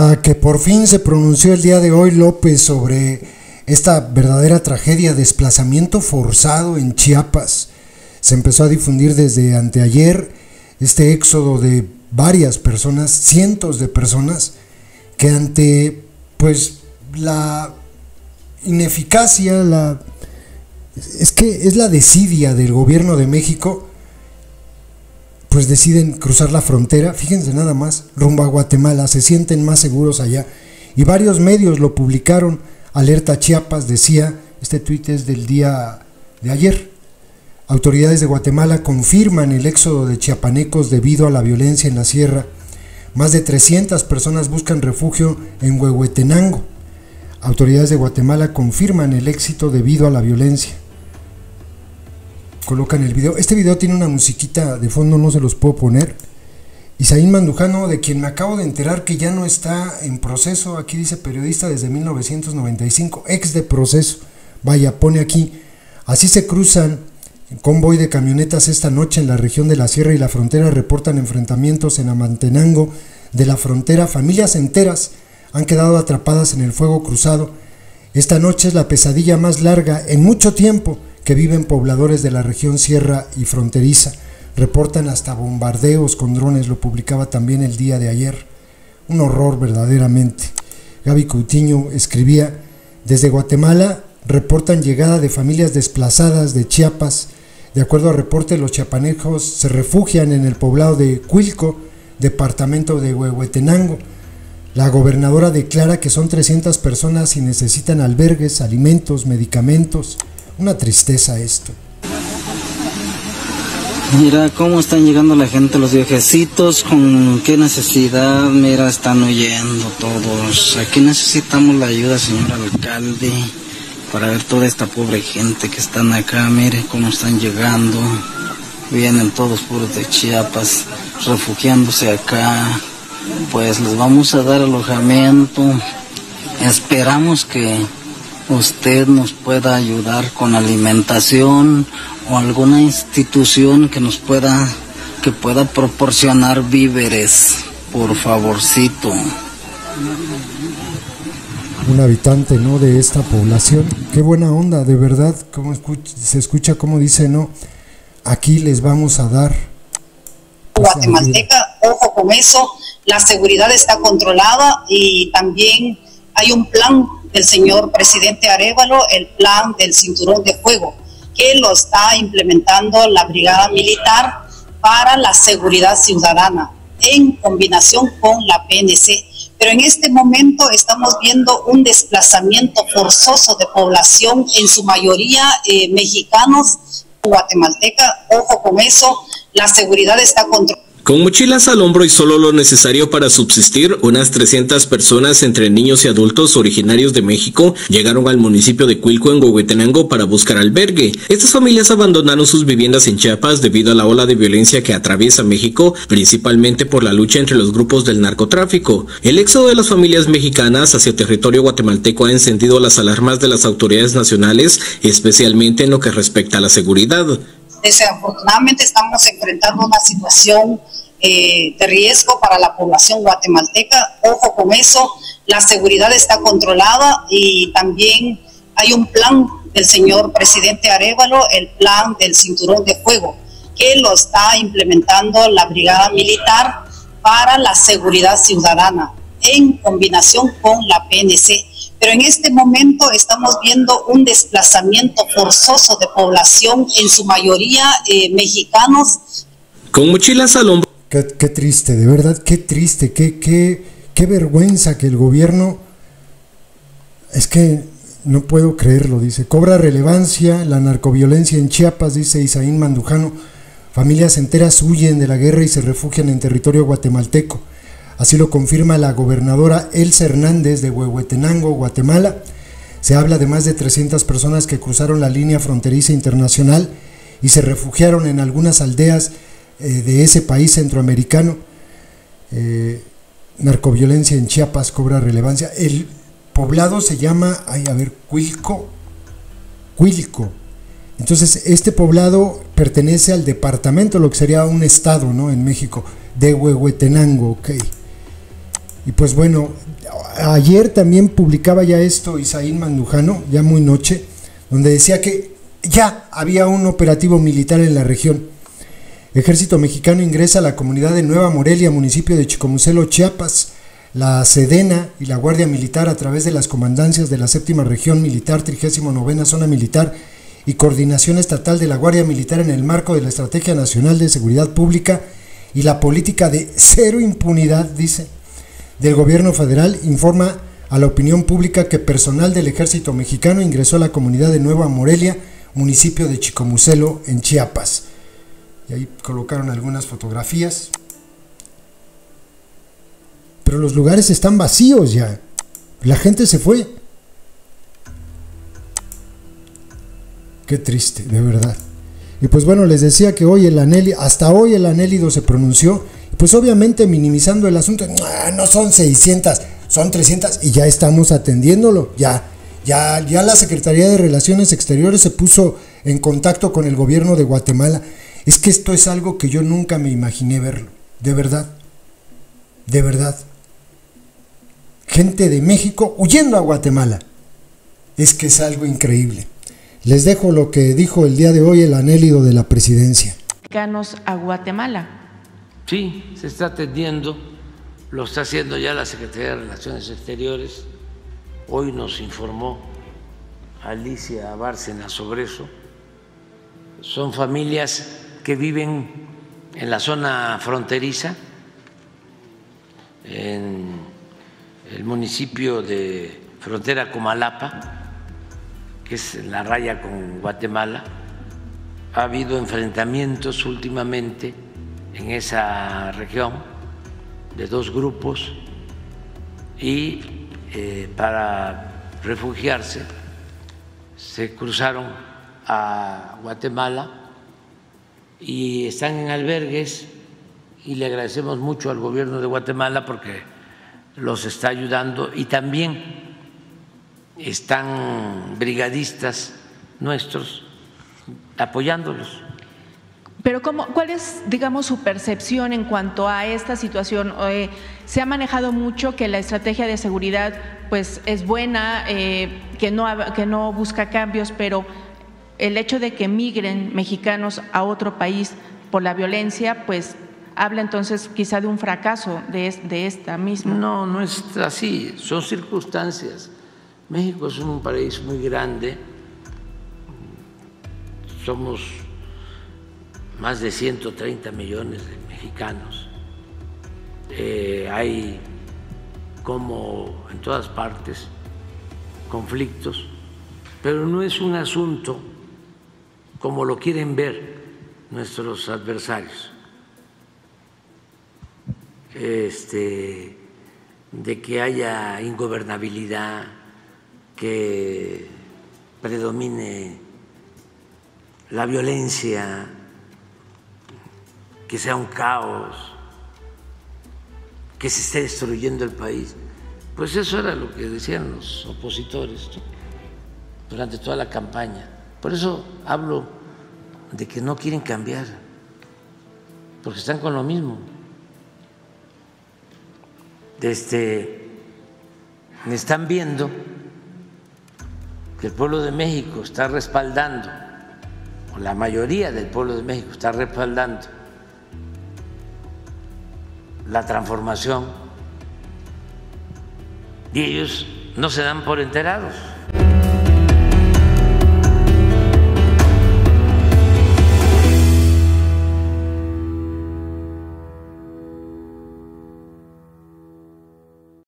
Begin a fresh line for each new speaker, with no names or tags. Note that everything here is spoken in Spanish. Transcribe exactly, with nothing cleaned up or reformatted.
Hasta que por fin se pronunció el día de hoy López sobre esta verdadera tragedia, desplazamiento forzado en Chiapas. Se empezó a difundir desde anteayer este éxodo de varias personas, cientos de personas, que ante pues la ineficacia, la es que es la desidia del gobierno de México, pues deciden cruzar la frontera, fíjense nada más, rumbo a Guatemala, se sienten más seguros allá, y varios medios lo publicaron. Alerta Chiapas decía, este tuit es del día de ayer: autoridades de Guatemala confirman el éxodo de chiapanecos debido a la violencia en la sierra. Más de trescientas personas buscan refugio en Huehuetenango. Autoridades de Guatemala confirman el éxito debido a la violencia. Colocan el video. Este video tiene una musiquita de fondo, no se los puedo poner. Isaín Mandujano, de quien me acabo de enterar que ya no está en proceso, aquí dice periodista desde mil novecientos noventa y cinco, ex de proceso. Vaya, pone aquí: así se cruzan en convoy de camionetas esta noche en la región de la Sierra y la Frontera. Reportan enfrentamientos en Amantenango de la Frontera. Familias enteras han quedado atrapadas en el fuego cruzado. Esta noche es la pesadilla más larga en mucho tiempo que viven pobladores de la región sierra y fronteriza. Reportan hasta bombardeos con drones, lo publicaba también el día de ayer. Un horror verdaderamente. Gaby Coutinho escribía: desde Guatemala reportan llegada de familias desplazadas de Chiapas. De acuerdo a reporte, los chiapanecos se refugian en el poblado de Cuilco, departamento de Huehuetenango. La gobernadora declara que son trescientas personas y necesitan albergues, alimentos, medicamentos. Una tristeza esto.
Mira cómo están llegando la gente, los viejecitos, con qué necesidad. Mira, están huyendo todos. Aquí necesitamos la ayuda, señor alcalde, para ver toda esta pobre gente que están acá. Mire cómo están llegando. Vienen todos puros de Chiapas, refugiándose acá. Pues les vamos a dar alojamiento. Esperamos que usted nos pueda ayudar con alimentación o alguna institución que nos pueda que pueda proporcionar víveres, por favorcito.
Un habitante, ¿no?, de esta población. Qué buena onda, de verdad. Como escucha, se escucha como dice, no, aquí les vamos a dar.
Guatemalteca, ojo con eso, la seguridad está controlada y también hay un plan del señor presidente Arévalo, el plan del cinturón de fuego, que lo está implementando la brigada militar para la seguridad ciudadana en combinación con la P N C. Pero en este momento estamos viendo un desplazamiento forzoso de población, en su mayoría eh, mexicanos. Guatemalteca, ojo con eso, la seguridad está controlada.
Con mochilas al hombro y solo lo necesario para subsistir, unas trescientas personas entre niños y adultos originarios de México llegaron al municipio de Cuilco en Huehuetenango para buscar albergue. Estas familias abandonaron sus viviendas en Chiapas debido a la ola de violencia que atraviesa México, principalmente por la lucha entre los grupos del narcotráfico. El éxodo de las familias mexicanas hacia territorio guatemalteco ha encendido las alarmas de las autoridades nacionales, especialmente en lo que respecta a la seguridad.
Desafortunadamente estamos enfrentando una situación eh, de riesgo para la población guatemalteca. Ojo con eso, la seguridad está controlada y también hay un plan del señor presidente Arévalo, el plan del cinturón de fuego, que lo está implementando la brigada militar para la seguridad ciudadana en combinación con la P N C. Pero en este momento estamos viendo un desplazamiento forzoso de población, en su mayoría eh, mexicanos.
Con mochilas al hombro.
Qué, qué triste, de verdad, qué triste, qué, qué, qué vergüenza que el gobierno, es que no puedo creerlo, dice, cobra relevancia la narcoviolencia en Chiapas, dice Isaín Mandujano. Familias enteras huyen de la guerra y se refugian en territorio guatemalteco. Así lo confirma la gobernadora Elsa Hernández de Huehuetenango, Guatemala. Se habla de más de trescientas personas que cruzaron la línea fronteriza internacional y se refugiaron en algunas aldeas eh, de ese país centroamericano. Eh, narcoviolencia en Chiapas cobra relevancia. El poblado se llama, ay, a ver, Cuilco. Cuilco. Entonces, este poblado pertenece al departamento, lo que sería un estado, ¿no?, en México, de Huehuetenango, ok. Y pues bueno, ayer también publicaba ya esto Isaín Mandujano, ya muy noche, donde decía que ya había un operativo militar en la región. Ejército mexicano ingresa a la comunidad de Nueva Morelia, municipio de Chicomucelo, Chiapas. La Sedena y la Guardia Militar, a través de las comandancias de la séptima Región Militar, trigésima novena Zona Militar y Coordinación Estatal de la Guardia Militar, en el marco de la Estrategia Nacional de Seguridad Pública y la política de cero impunidad, dice, del gobierno federal, informa a la opinión pública que personal del Ejército mexicano ingresó a la comunidad de Nueva Morelia, municipio de Chicomucelo, en Chiapas. Y ahí colocaron algunas fotografías. Pero los lugares están vacíos ya. La gente se fue. Qué triste, de verdad. Y pues bueno, les decía que hoy el Anélido, hasta hoy el Anélido se pronunció, pues obviamente minimizando el asunto. No, no son seiscientas, son trescientas, y ya estamos atendiéndolo. Ya, ya, ya la Secretaría de Relaciones Exteriores se puso en contacto con el gobierno de Guatemala. Es que esto es algo que yo nunca me imaginé verlo. De verdad. De verdad. Gente de México huyendo a Guatemala. Es que es algo increíble. Les dejo lo que dijo el día de hoy el Anélido de la Presidencia.
Mexicanos a Guatemala.
Sí, se está atendiendo, lo está haciendo ya la Secretaría de Relaciones Exteriores. Hoy nos informó Alicia Bárcena sobre eso. Son familias que viven en la zona fronteriza, en el municipio de Frontera Comalapa, que es en la raya con Guatemala. Ha habido enfrentamientos últimamente en esa región de dos grupos y eh, para refugiarse se cruzaron a Guatemala y están en albergues, y le agradecemos mucho al gobierno de Guatemala porque los está ayudando, y también están brigadistas nuestros apoyándolos.
Pero ¿cómo, ¿cuál es, digamos, su percepción en cuanto a esta situación? Eh, se ha manejado mucho que la estrategia de seguridad pues es buena, eh, que, no, que no busca cambios, pero el hecho de que migren mexicanos a otro país por la violencia, pues habla entonces quizá de un fracaso de, de esta misma.
No, no es así, son circunstancias. México es un país muy grande, somos más de ciento treinta millones de mexicanos. Eh, hay, como en todas partes, conflictos, pero no es un asunto como lo quieren ver nuestros adversarios, este, de que haya ingobernabilidad, que predomine la violencia, que sea un caos, que se esté destruyendo el país. Pues eso era lo que decían los opositores, ¿no?, durante toda la campaña. Por eso hablo de que no quieren cambiar, porque están con lo mismo. Este, están viendo que el pueblo de México está respaldando, o la mayoría del pueblo de México está respaldando la transformación, y ellos no se dan por enterados.